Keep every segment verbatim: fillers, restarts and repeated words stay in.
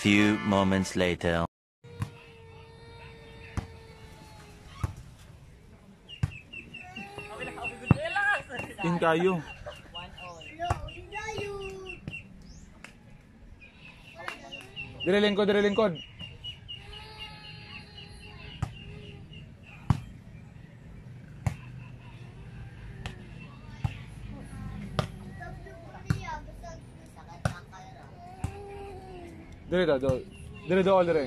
few moments later. In kayo. Dire lingkod, dire lingkod. Dire daw, do. Dire daw, dire.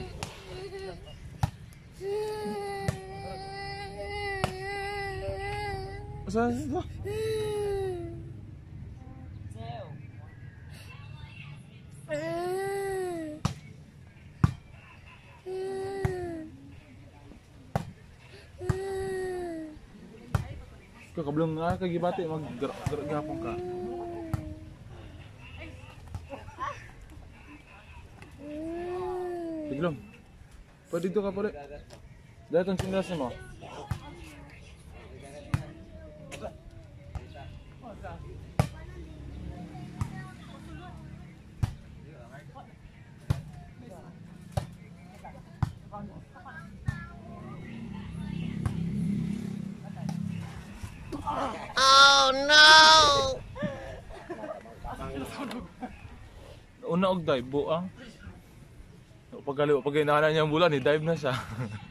Asa? Asa? Kablong nga kagibati mag-gapon ka. Tiglom. Pwede dito ka pare. Dahil itong sinilas mo. Oh no! Una og dive buang. Pagkali pag inahanan niya ang bulan, i-dive na siya.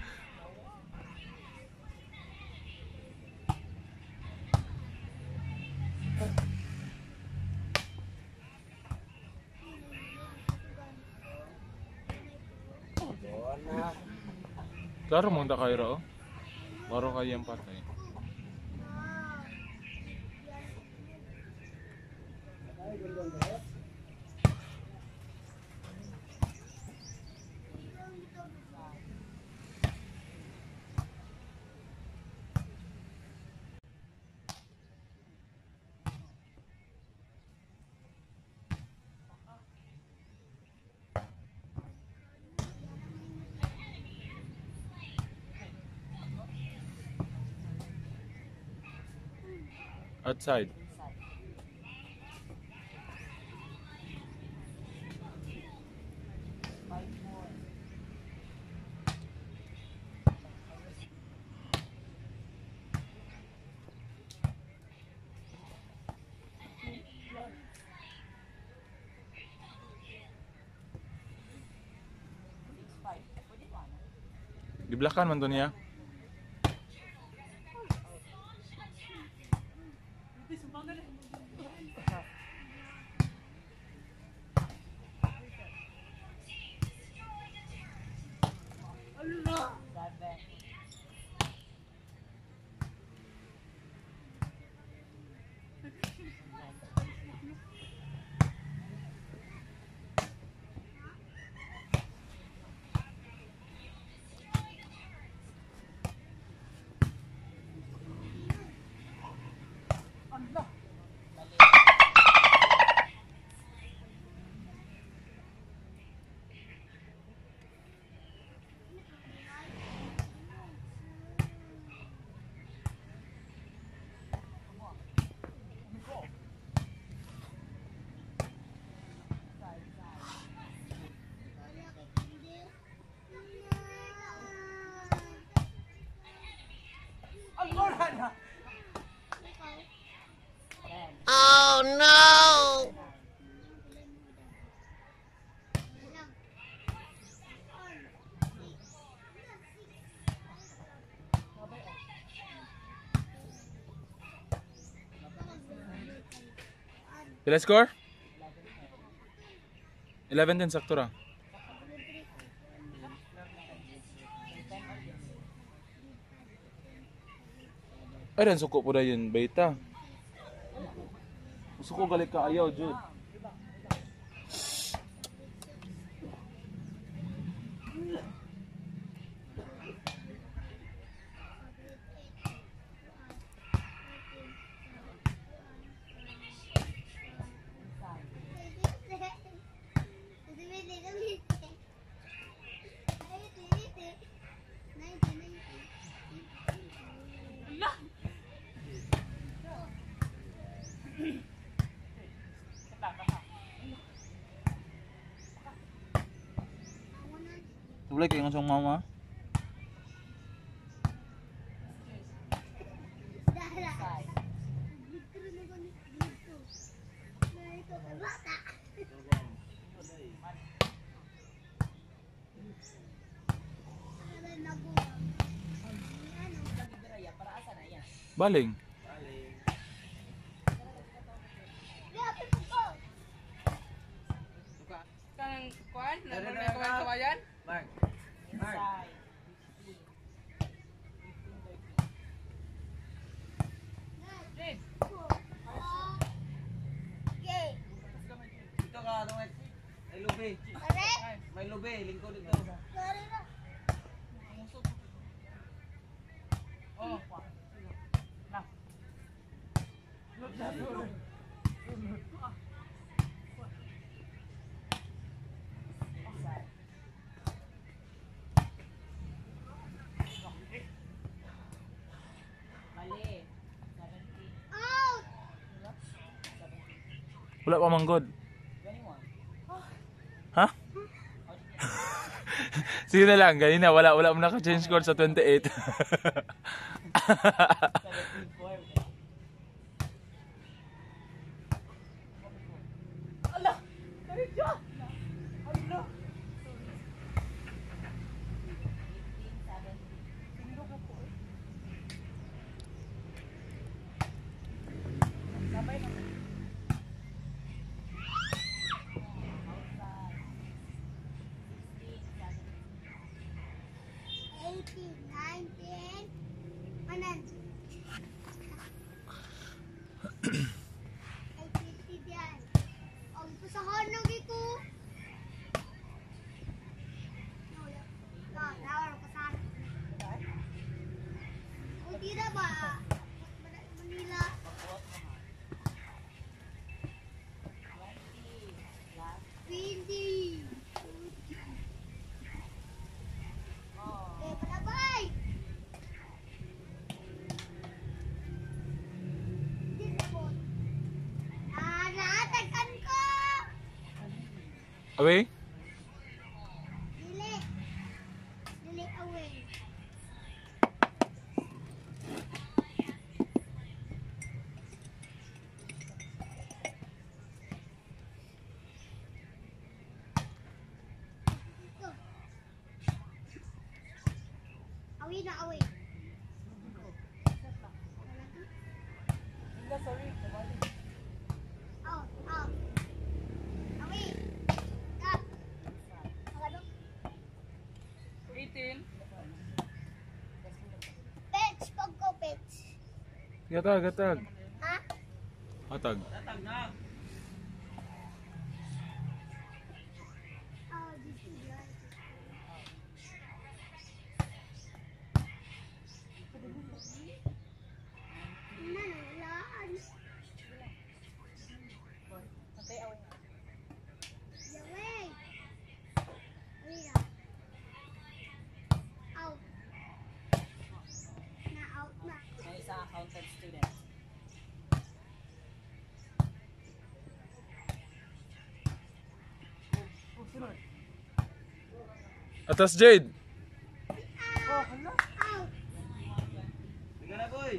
Klaro mong takayra oh. Klaro kayang patay. Outside. Diblakan man to niya. Oh no! Pila score? eleven din sakto ra. Ay, rin suko po na yun, beta. Suko galit ka ayaw, Jude. Doble kayo ng mama. Baling. Kanang kuan, nagmula na kuan kawayan. Mark. Mark. Ito ka, Dong X. May lubi. May lubi, lingkod ito. Oh. Wala pa manggod. Ha? Sige na lang, ganina wala wala mo naka-change score sa twenty-eight. eighteen, nineteen, one hundred. Ay, fifty diyan. Ang pasahon ng giku. No, no, nawar pasahan. O tira ba? Manila. Twenty. Eh, balabay! Disabot. Ah, naatakan ko! Away? Dili. Dili away. Ito. Away na away. Out, out. Away. Stop. Ano? eighteen. Pets, pag ko pets. Gatag, gatag. Ha? Atag. Tatag na. Oh, this is right. Nanalaan. Yaway. Away na. Out. Na out na. May isa accountant student. Atas Jade. Out. Out. Tingnan na, boy.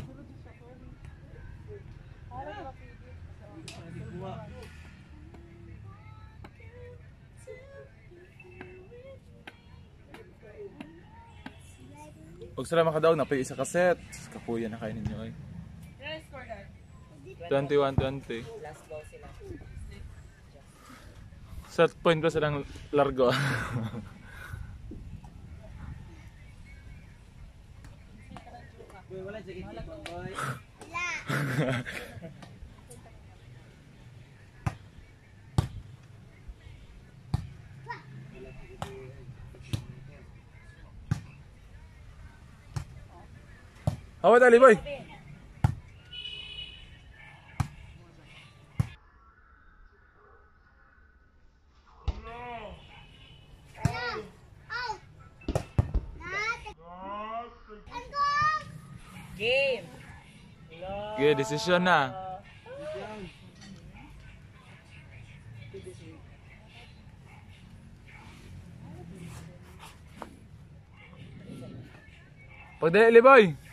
Kuha. Pag sila makadaog na pa isa ka set. Kapuya na kayo ninyo ay. Yan score dad. twenty-one twenty. Last goal sila. Set point ko silang largo. Boy, wala sige dito, boy. La. Awat ali boy. Out. Out. Naatakan ko. Game. Okay, decision na. Pagdali, boy.